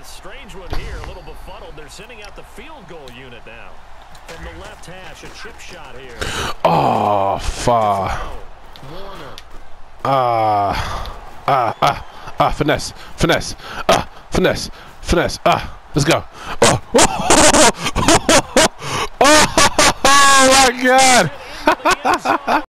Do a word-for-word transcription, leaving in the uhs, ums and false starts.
a strange one here, a little befuddled. They're sending out the field goal unit now. From the left hash, a chip shot here. Oh, far. Ah, ah, ah, ah, finesse, finesse, ah, finesse, finesse, ah, let's go. Oh, oh, oh, oh, oh, oh my God.